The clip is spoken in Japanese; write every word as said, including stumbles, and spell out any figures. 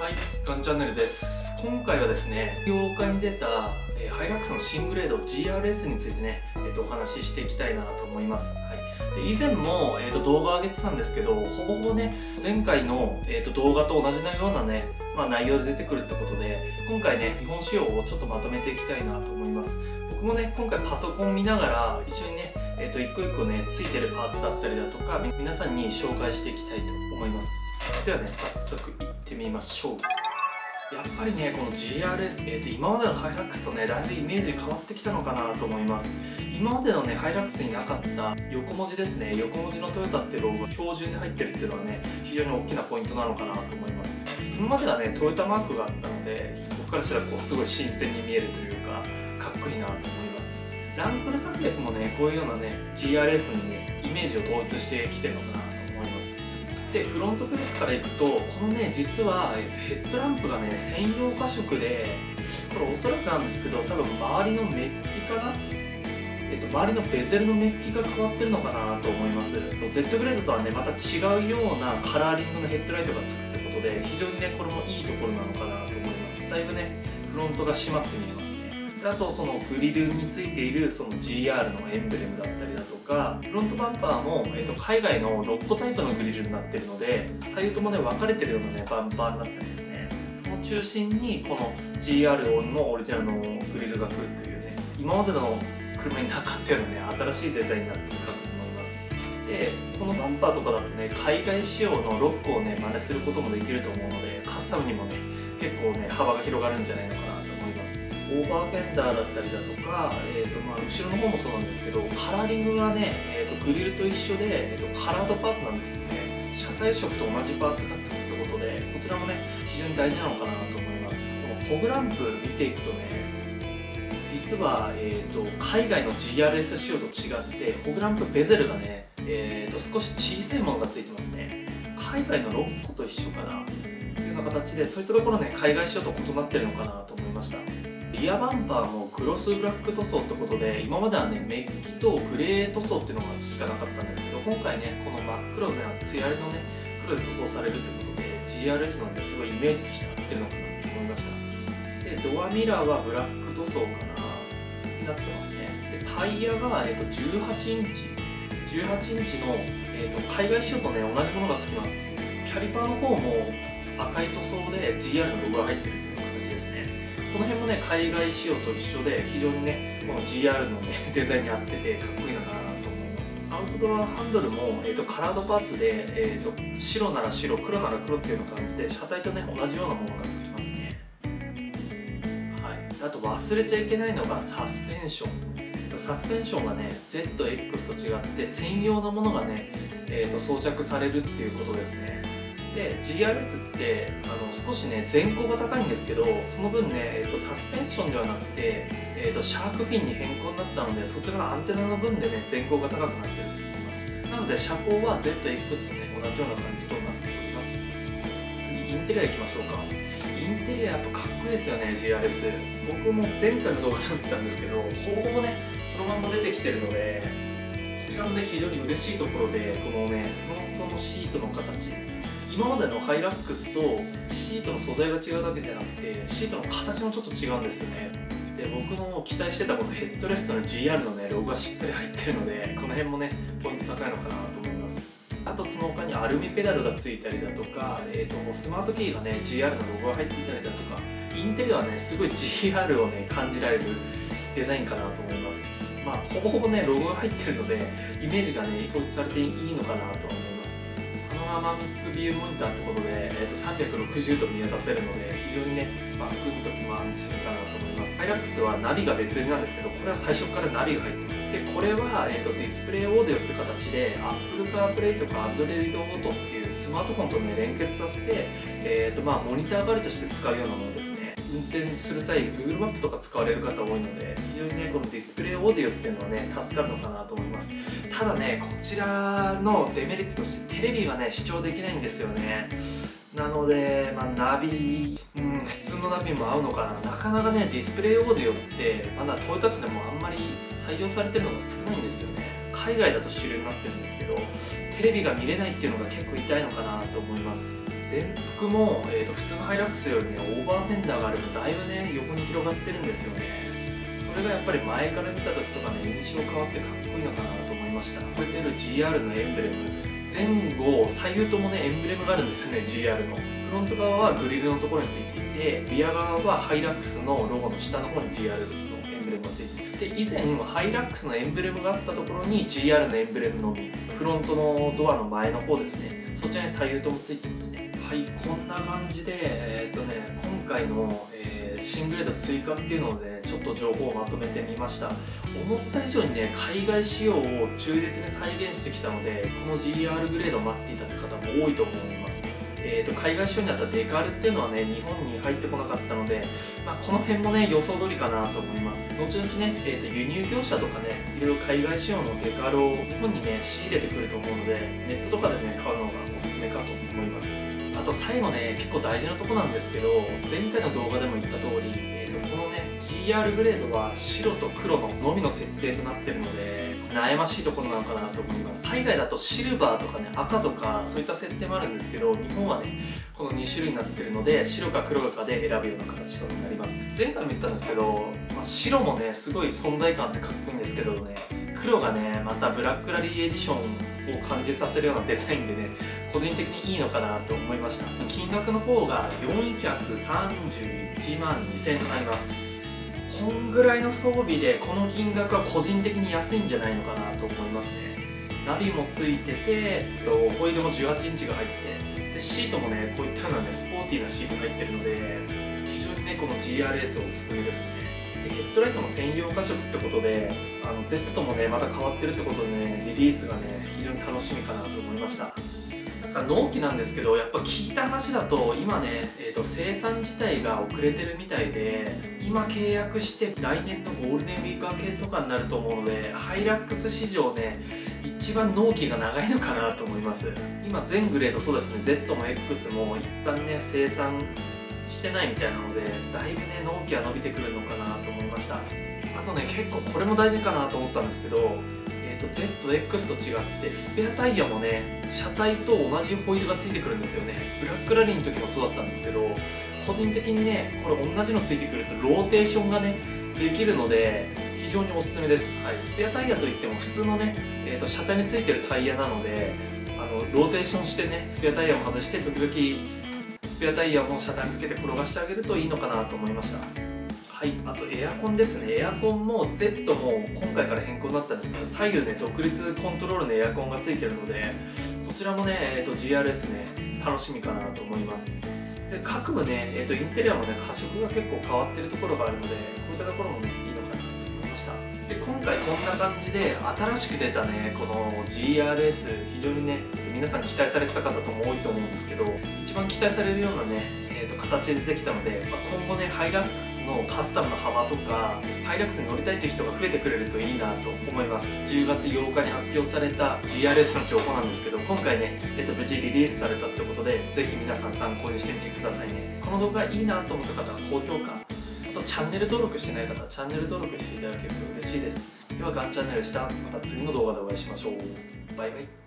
はい、ガンチャンネルです。今回はですね、業界に出た、えー、ハイラックスの新グレード ジーアールエス についてね、えー、とお話ししていきたいなと思います。はい、で以前も、えー、と動画上げてたんですけど、ほぼほぼね、前回の、えー、と動画と同じようなね、まあ、内容で出てくるってことで、今回ね、日本仕様をちょっとまとめていきたいなと思います。僕もね、今回パソコン見ながら、一緒にね、えー、と一個一個ね、ついてるパーツだったりだとか、皆さんに紹介していきたいと思います。ではね、早速いってみましょう。やっぱりね、この ジーアールエス、えー、と今までのハイラックスとね、だいぶイメージ変わってきたのかなと思います。今までのね、ハイラックスになかった横文字ですね、横文字のトヨタっていうロゴが標準で入ってるっていうのはね、非常に大きなポイントなのかなと思います。今まではね、トヨタマークがあったので、僕からしたらこうすごい新鮮に見えるというか、かっこいいなと思います。ランクル策略もね、こういうようなね、ジーアールエス にね、イメージを統一してきてるのかなと思います。でフロントベースからいくと、このね実はヘッドランプがね専用化色で、これおそらくなんですけど、多分周りのメッキかな、えっと、周りのベゼルのメッキが変わってるのかなと思います。 Z グレードとはねまた違うようなカラーリングのヘッドライトがつくってことで、非常にねこれもいいところなのかなと思います。だいぶねフロントが締まって見えますね。あとそのグリルについているその ジーアール のエンブレムだったりだとか、フロントバンパーも、えー、と海外のロッコタイプのグリルになっているので、左右ともね分かれてるようなねバンパーになってますね。その中心にこの ジーアール のオリジナルのグリルが来るというね、今までの車になかったようなね新しいデザインになってるかと思います。でこのバンパーとかだとね、海外仕様のロックをね真似することもできると思うので、カスタムにもね結構ね幅が広がるんじゃないのかなと思います。オーバーフェンダーだったりだとか、えーとまあ、後ろの方もそうなんですけど、カラーリングがね、えーとグリルと一緒で、えーとカラードパーツなんですよね。車体色と同じパーツがつくってことで、こちらもね非常に大事なのかなと思います。このフォグランプ見ていくとね、実は、えーと海外の ジーアールエス 仕様と違って、フォグランプベゼルがね、えーと少し小さいものがついてますね。海外のロッコと一緒かなというような形で、そういったところね海外仕様と異なってるのかなと思いました。リアバンパーもクロスブラック塗装ってことで、今まではねメッキとグレー塗装っていうのがしかなかったんですけど、今回ねこの真っ黒な艶のね黒で塗装されるってことで ジーアールエス なんですごいイメージとして合ってるのかなと思いました。でドアミラーはブラック塗装かなになってますね。でタイヤが、えー、とじゅうはちインチじゅうはちインチの、えー、と海外仕様とね同じものがつきます。キャリパーの方も赤い塗装で ジーアール のロゴが入ってるっていう形ですね。この辺もね海外仕様と一緒で、非常にねこの ジーアール のねデザインに合っててかっこいいのかなと思います。アウトドアハンドルも、えー、とカラードパーツで、えー、と白なら白、黒なら黒っていうような感じで、車体とね同じようなものがつきますね。はい、あと忘れちゃいけないのがサスペンション。サスペンションがね ゼットエックス と違って専用のものがね、えー、と装着されるっていうことですね。で ジーアールエス ってあの少しね前高が高いんですけど、その分ね、えー、とサスペンションではなくて、えー、とシャークピンに変更になったので、そちらのアンテナの分でね前高が高くなってると思います。なので車高は ゼットエックス とね同じような感じとなっております。次インテリアいきましょうか。インテリアやっぱかっこいいですよね ジーアールエス。僕も前回の動画で見たんですけど、ほぼほぼねそのまんま出てきてるので、こちらもね非常に嬉しいところで、このねフロントのシートの形、今までのハイラックスとシートの素材が違うだけじゃなくて、シートの形もちょっと違うんですよね。で僕の期待してたこのヘッドレストの ジーアール のねロゴがしっかり入ってるので、この辺もねポイント高いのかなと思います。あとその他にアルミペダルがついたりだとか、えー、とスマートキーがね ジーアール のロゴが入っていたりだとか、インテリアはねすごい ジーアール をね感じられるデザインかなと思います。まあほぼほぼねロゴが入ってるので、イメージがね統一されていいのかなとは思います。パノラマミックビューモニターってことで、えー、とさんびゃくろくじゅうど見渡せるので、非常にねバックの時も安心かなと思います。ハイラックスはナビが別売りなんですけど、これは最初からナビが入ってます。でこれは、えー、とディスプレイオーディオって形で Apple CarPlay とか Android Auto っていうスマートフォンとね連結させて、えーとまあ、モニター代わりとして使うようなものですね。運転する際 Google マップとか使われる方多いので、非常にねこのディスプレイオーディオっていうのはね助かるのかなと思います。ただねこちらのデメリットとしてテレビがね視聴できないんですよね。 なので、まあ、ナビ、うん、普通のナビも合うのかな。なかなかねディスプレイオーディオってまだトヨタ市でもあんまり採用されてるのが少ないんですよね。海外だと主流になってるんですけど、テレビが見れないっていうのが結構痛いのかなと思います。前幅も、えー、と普通のハイラックスよりねオーバーフェンダーがあるとだいぶね横に広がってるんですよね。それがやっぱり前から見た時とかね印象変わってかっこいいのかなと思いました。こうやってる ジーアール のエンブレム、前後左右ともねエンブレムがあるんですよね。 ジーアール のフロント側はグリルのところについていて、リア側はハイラックスのロゴの下の方に ジーアール のエンブレムがついていて、で以前ハイラックスのエンブレムがあったところに ジーアール のエンブレムのみ、フロントのドアの前の方ですね、そちらに左右ともついてますね。はい、こんな感じで、えーっとね、今回の、えー、新グレード追加っていうので、ちょっと情報をまとめてみました。思った以上にね海外仕様を忠実に再現してきたので、この ジーアール グレードを待っていたって方も多いと思いますね。えー、と海外仕様にあったデカールっていうのはね日本に入ってこなかったので、まあ、この辺もね予想通りかなと思います。後々ね、えー、と輸入業者とかねいろいろ海外仕様のデカールを日本にね仕入れてくると思うので、ネットとかでね買うのがおすすめかと思います。あと最後ね結構大事なとこなんですけど、前回の動画でも言った通り、えー、とこのね ジーアール グレードは白と黒ののみの設定となってるので悩ましいところなのかなと思います。海外だとシルバーとかね赤とかそういった設定もあるんですけど、日本はねこのに種類になってるので白か黒かで選ぶような形となります。前回も言ったんですけど、まあ、白もねすごい存在感ってかっこいいんですけどね、黒がねまたブラックラリーエディションを感じさせるようなデザインでね個人的にいいのかなと思いました。金額の方がよんひゃくさんじゅういちまんにせんえんとなります。こんぐらいの装備でこの金額は個人的に安いんじゃないのかなと思いますね。ナビもついてて、ホイールもじゅうはちインチが入ってで、シートもねこういったようなねスポーティーなシートが入ってるので、非常にねこの ジーアールエス おすすめですね。でヘッドライトの専用化色ってことで、あの Z ともねまた変わってるってことでねリリースがね非常に楽しみかなと思いました。納期なんですけど、やっぱ聞いた話だと今ね、えー、と生産自体が遅れてるみたいで、今契約して来年のゴールデンウィーク明けとかになると思うので、ハイラックス市場ね一番納期が長いのかなと思います。今全グレードそうですね Z も X も一旦ね生産してないみたいなので、だいぶね納期は伸びてくるのかなと思いました。あとね結構これも大事かなと思ったんですけど、ゼットエックス と違ってスペアタイヤもね車体と同じホイールがついてくるんですよね。ブラックラリーの時もそうだったんですけど、個人的にねこれ同じのついてくるとローテーションがねできるので非常におすすめです。はい、スペアタイヤといっても普通のね、えー、と車体についてるタイヤなので、あのローテーションしてねスペアタイヤを外して時々スペアタイヤを車体につけて転がしてあげるといいのかなと思いました。はい、あとエアコンですね。エアコンも Z も今回から変更になったんですけど、左右ね独立コントロールのエアコンがついてるので、こちらもね、えー、と ジーアールエス ね楽しみかなと思います。で各部ね、えー、とインテリアもね過色が結構変わってるところがあるので、こういったところもねいいのかなと思いました。で今回こんな感じで新しく出たねこの ジーアールエス、非常にね皆さん期待されてた方とも多いと思うんですけど、一番期待されるようなねえーと形で出てきたので、まあ、今後ねハイラックスのカスタムの幅とかハイラックスに乗りたいっていう人が増えてくれるといいなと思います。じゅうがつようかに発表された ジーアールエス の情報なんですけど、今回ね、えー、と無事リリースされたってことで、ぜひ皆さん参考にしてみてくださいね。この動画いいなと思った方は高評価、あとチャンネル登録してない方はチャンネル登録していただけると嬉しいです。ではガンチャンネルでした。また次の動画でお会いしましょう。バイバイ。